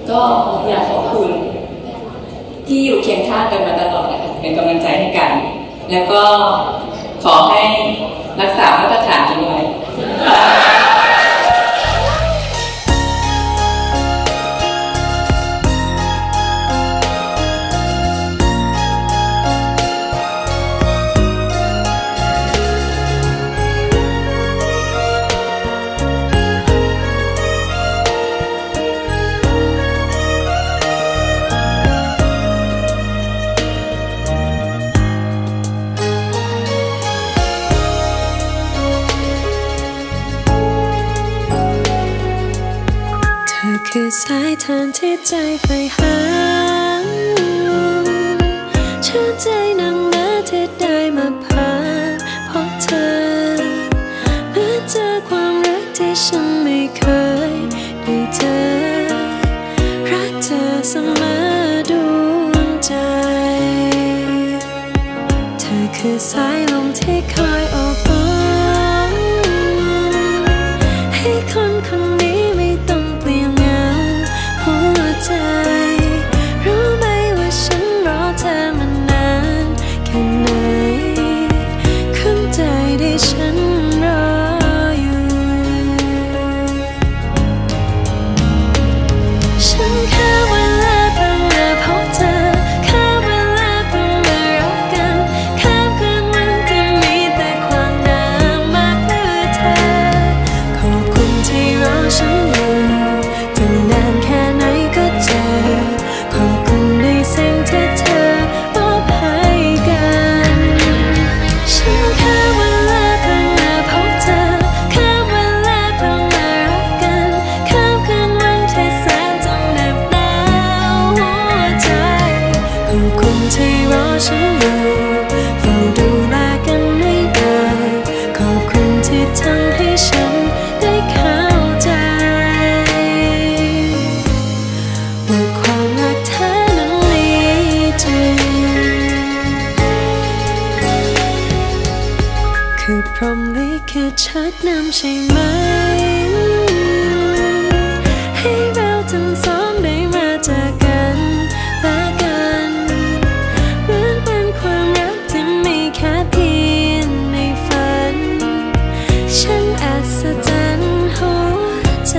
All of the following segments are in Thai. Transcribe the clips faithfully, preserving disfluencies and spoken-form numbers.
ก็อยากขอบคุณที่อยู่เคียงข้างกันมาตลอดนะคะเป็นกำลังใจให้กันแล้วก็ขอให้รักษามาตรฐานนี้ไว้คือสายทานที่ใจใฝ่หาชื่นใจนังนาที่ได้มาผ่านพบเธอเมื่อเจอความรักที่ฉันไม่เคยได้เจอรักเธอเสมอดวงใจเธอคือสายลมที่คอยโอบอ้อมให้คนคนนี้ไม่ต้องเปลี่ยนหัวใจรู้ไหมว่าฉันรอเธอมานานแค่ไหนข้างใจที่ฉันรออยู่ฉันแค่เวลาเพิ่งมาพบเธอแค่เวลาเพิ่งมารักกันข้ามคืนวันที่มีแต่ความน้ำมากเพื่อเธอขอบคุณที่รอฉันอยู่ถึงนานแค่ไหนก็เจอขอบคุณในสิ่งที่เธอมอบให้กันฉันแค่เวลาเพิ่งมาพบเธอแค่เวลาเพิ่งมารักกันข้ามคืนวันที่แสนจะเหน็บหนาวหัวใจขอบคุณที่รอฉันอยู่เฝ้าดูแลกันไม่ได้ขอบคุณที่ทำให้ฉันได้เข้าใจว่าความรักแท้นั้นมีจริงคือพรหมลิขิตชักนำใช่ไหมให้เราทั้งสองได้มาเจอกันและกันเหมือนเป็นความรักที่มีแค่เพียงในฝันฉันอัศจรรย์หัวใจ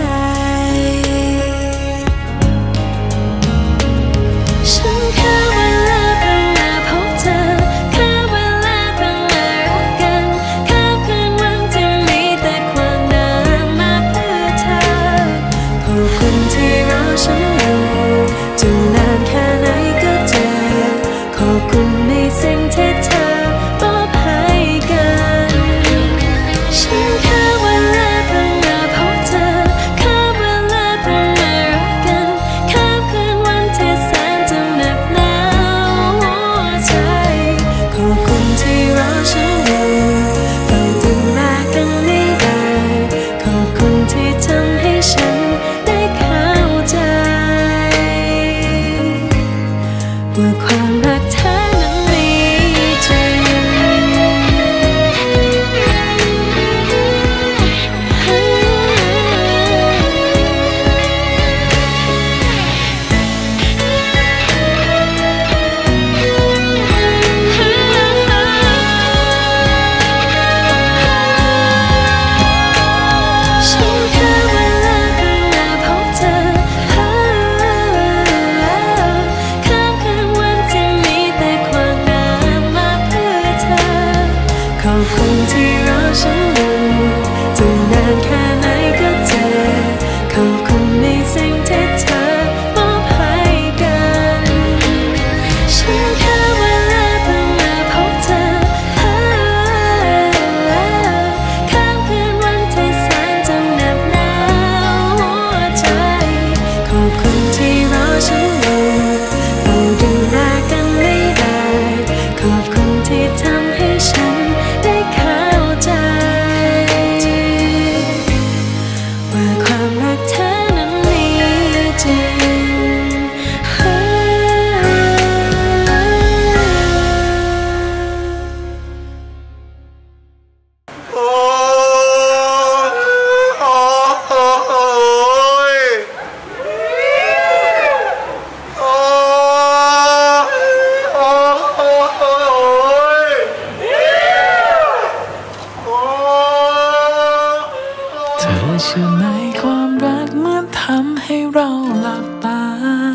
ฉันแค่เวลาเพิ่งมาพบเธอแค่เวลาเพิ่งมารักกันข้ามคืนวันที่มีแต่ความหนบตา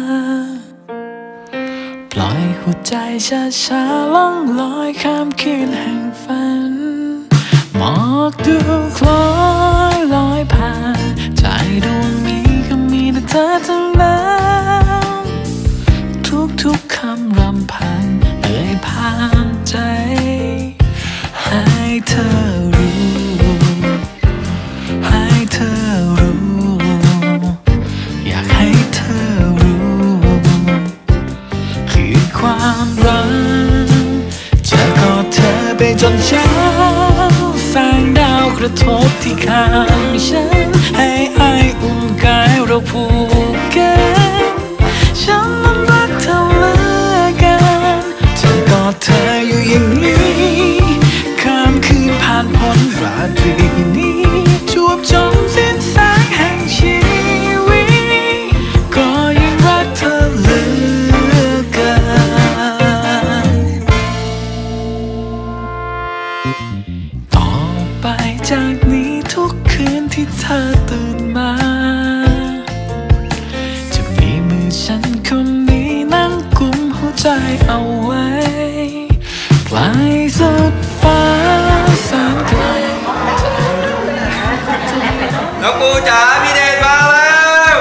ปล่อยหัวใจช้าๆล่องลอยข้ามคืนแห่งฝันหมอกดูคล้อยลอยผ่านใจดวงนี้ก็มีแต่เธอทั้งนั้นทุกๆคำรำพันเอ่ยผ่านใจให้เธอรู้ให้เธอรู้อยากให้เธอรู้คือความรักจะกอดเธอไปจนเช้าแสงดาวกระทบที่ข้างฉันให้ไออุ่นกายเราผูกกันฉันนั้นรักเธอเหลือเกินจะกอดเธออยู่อย่างนี้ข้ามคืนผ่านพ้นราตรีนี้จวบจนสิ้นแสงแห่งชีวิตก็ยังรักเธอเหลือเกินต่อไปจากนี้ทุกคืนที่เธอตื่นมาจะมีมือฉันคนนี้นั่งกุมหัวใจเอาไว้ไกลสุดฟ้าแสนไกลน้องปูจ๋าพี่เดชมาแล้ว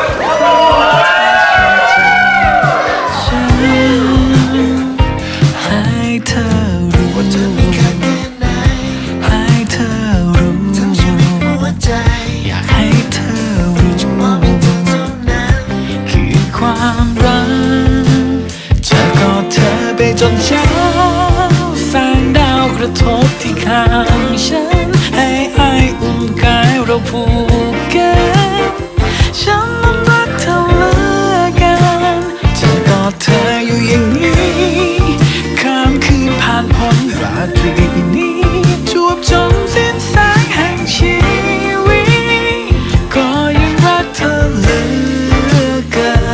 ฉันให้เธอรู้ว่าเธอมีค่าแค่ไหนให้เธอรู้ทั้งชีวิตหัวใจอยากให้เธอรู้จะมอบให้เธอเท่านั้นคือความรักจะกอดเธอไปจนเช้าแสงดาวกระทบที่ข้างฉันให้ไออุ่นกายเราผูกกันฉันนั้นรักเธอเหลือเกินจะกอดเธออยู่อย่างนี้ข้ามคืนผ่านพ้นราตรีนี้จวบจนสิ้นแสงแห่งชีวิตก็ยังรักเธอเหลือเกิน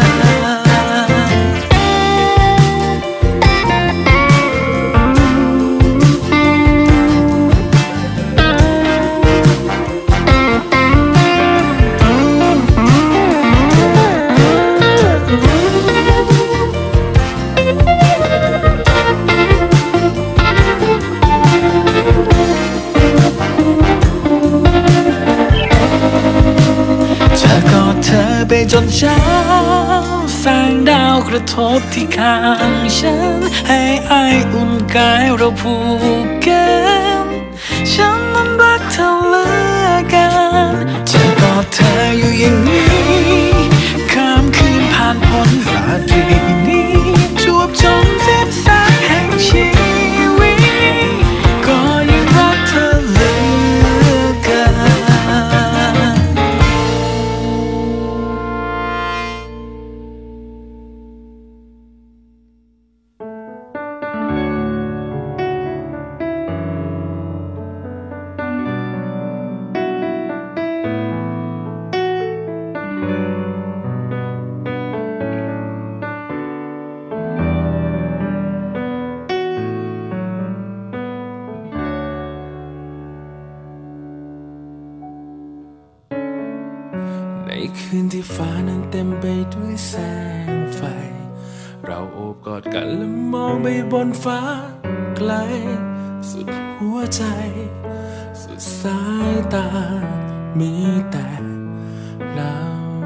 ไปจนเช้าแสงดาวกระทบที่ข้างฉันให้ไออุ่นกายเราผูกกันฉันนั้นรักเธอเหลือเกินจะกอดเธออยู่อย่างนี้ข้ามคืนผ่านพ้นราตรีนี้จวบจนสิ้นแสงแห่งชีวิตก็ยังรักเธอเหลือเกินในคืนที่ฟ้านั้นเต็มไปด้วยแสงไฟเราโอบกอดกันและมองไปบนฟ้าไกลสุดหัวใจสุดสายตามีแต่เรา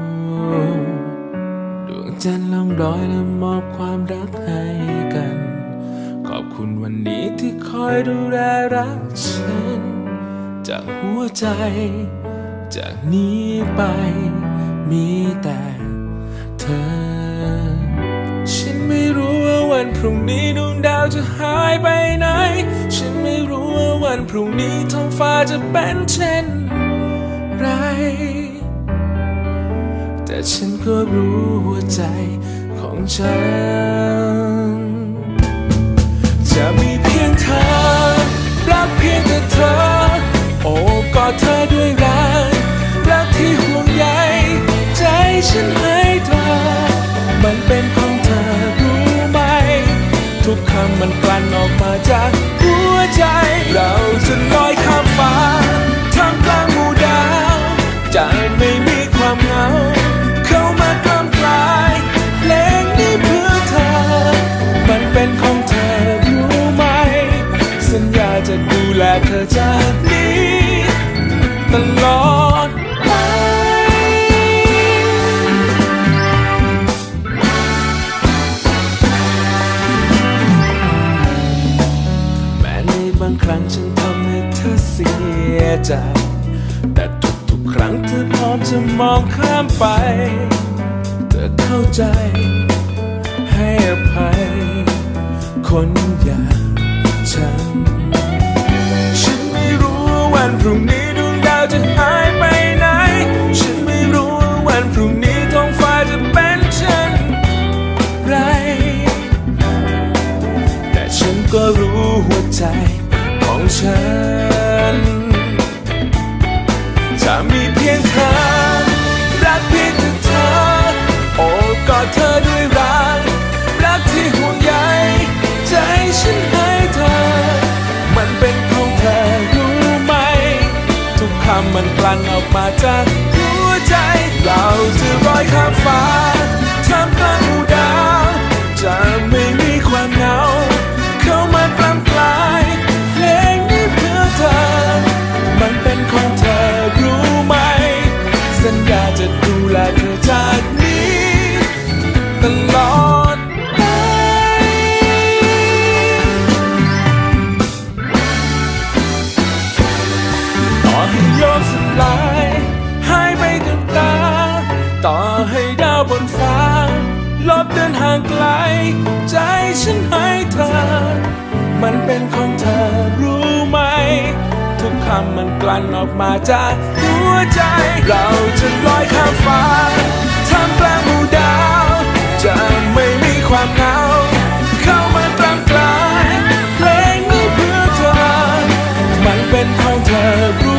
ดวงจันทร์ล่องลอยและมอบความรักให้กันขอบคุณวันนี้ที่คอยดูแลรักฉันจากหัวใจจากนี้ไปมีแต่เธอฉันไม่รู้ว่าวันพรุ่งนี้ดวงดาวจะหายไปไหนฉันไม่รู้ว่าวันพรุ่งนี้ท้องฟ้าจะเป็นเช่นไรแต่ฉันก็รู้หัวใจของฉันจะมีเพียงเธอรักเพียงแต่เธอโอบกอดเธอด้วยรักรักที่ห่วงใยใจฉันให้เธอมันเป็นของเธอรู้ไหมทุกคำมันกลั่นออกมาจากหัวใจเราจะลอยข้ามฟ้าท่ามกลางหมู่ดาวจะไม่มีความเหงาเข้ามากล้ำกลายใจแต่ทุกๆครั้งเธอพร้อมจะมองข้ามไปเธอเข้าใจให้อภัยคนอย่างฉันฉันไม่รู้ว่าวันพรุ่งนี้ดวงดาวจะหายไปไหนฉันไม่รู้ว่าวันพรุ่งนี้ท้องฟ้าจะเป็นเช่นไรแต่ฉันก็รู้หัวใจของฉันจะมีเพียงเธอรักเพียงแต่เธอโอ้กอดเธอด้วยรักรักที่ห่วงใยใจฉันให้เธอมันเป็นของเธอรู้ไหมทุกคำมันกลั่นออกมาจากหัวใจเราจะลอยข้ามฟ้าท่ามกลางหมู่ดาวจะไม่มีความเหงาเข้ามาปลำปลายเพลงนี้เพื่อเธอมันเป็นของเธอรู้ไหมสัญญาจะดูแลเธอจากนี้ตลอดไปต่อให้โลกสลายหายไปกับตาต่อให้ดาวบนฟ้าลบเดินห่างไกลใจฉันให้เธอมันเป็นของเธอรู้ไหมทุกคำมันกลั่นออกมาจากหัวใจเราจะลอยข้ามฟ้าท่ามกลางหมู่ดาวจะไม่มีความเหงาเข้ามาตามกลายเพลงนี้เพื่อเธอมันเป็นของเธอรู้